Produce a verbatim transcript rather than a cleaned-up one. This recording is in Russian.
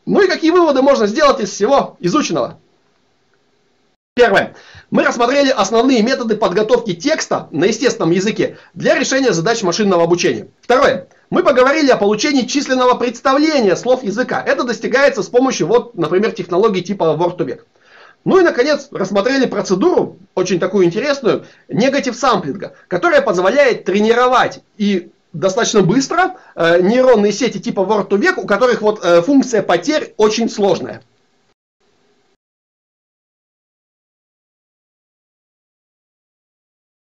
Ну и какие выводы можно сделать из всего изученного? Первое. Мы рассмотрели основные методы подготовки текста на естественном языке для решения задач машинного обучения. Второе. Мы поговорили о получении численного представления слов языка. Это достигается с помощью, вот, например, технологий типа ворд ту век. Ну и, наконец, рассмотрели процедуру, очень такую интересную, негатив самплинга, которая позволяет тренировать и достаточно быстро э, нейронные сети типа ворд ту век, у которых вот, э, функция потерь очень сложная.